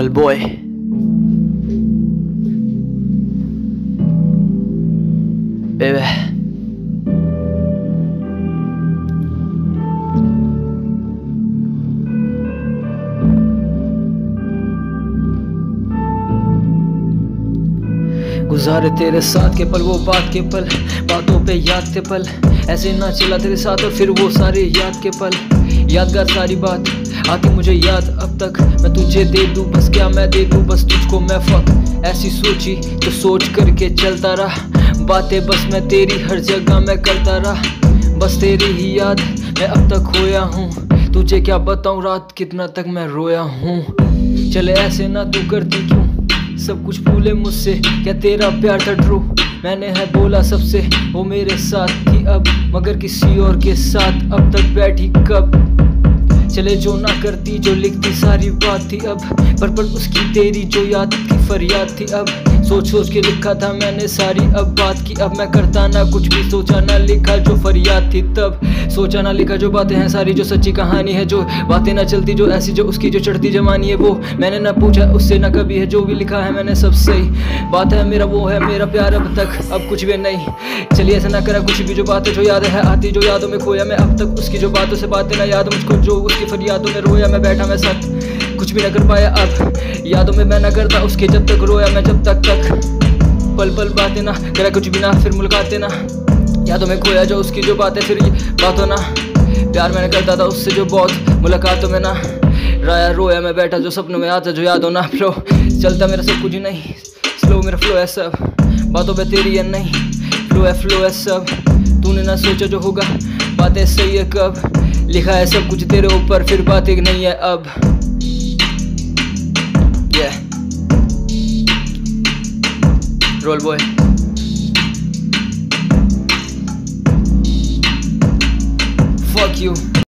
Roll boy. Baby. गुजारे तेरे साथ के पल, वो बात के पल, बातों पे याद थे पल, ऐसे ना चला तेरे साथ और फिर वो सारे याद के पल, यादगार सारी बात आती मुझे याद अब तक। मैं तुझे दे दूं बस, क्या मैं दे दूं बस तुझको मैं, फक ऐसी सोची तो सोच करके चलता रहा, बातें बस मैं तेरी हर जगह मैं करता रहा, बस तेरी ही याद मैं अब तक खोया हूँ, तुझे क्या बताऊं रात कितना तक मैं रोया हूँ। चले ऐसे ना तू करती क्यों, सब कुछ भूले मुझसे, क्या तेरा प्यार था ट्रू, मैंने है बोला सबसे वो मेरे साथ थी अब, मगर किसी और के साथ अब तक बैठी कब। चले जो ना करती जो लिखती सारी बात थी अब, पर उसकी तेरी जो याद की फरियाद थी अब, सोच सोच के लिखा था मैंने सारी अब बात की, अब मैं करता ना कुछ भी, सोचा ना लिखा जो फरियाद थी तब, सोचा ना लिखा जो बातें हैं सारी जो सच्ची कहानी है, जो बातें ना चलती जो ऐसी जो उसकी जो चढ़ती जवानी है, वो मैंने ना पूछा उससे ना कभी है, जो भी लिखा है मैंने सब सही बात है, मेरा वो है मेरा प्यार अब तक अब कुछ भी नहीं। चलिए ऐसा ना करा कुछ भी, जो बातें जो याद है आती जो यादों में खोया मैं अब तक, उसकी जो बातों से बातें ना याद मुझको, जो उसकी फरियादों में रोया मैं बैठा मैं साथ कुछ भी ना कर पाया अब, यादों में मैं ना करता उसके जब तक रोया मैं जब तक पल पल बातें ना करा कुछ भी ना, फिर मुलाकातें ना यादों में खोया जो उसकी जो बातें, फिर बातों ना प्यार मैंने करता था उससे जो बहुत मुलाकातों में ना राया रोया मैं बैठा, जो सपनों में आता जो यादों ना फ्लो चलता मेरा सब कुछ ही नहीं, स्लो मेरा फ्लो है सब, बातों पे तेरी है नहीं, फ्लो है सब, तूने ना सोचा जो होगा बातें सही है कब, लिखा है सब कुछ तेरे ऊपर फिर बातें नहीं है अब। Yeah. Roll boy. Fuck you.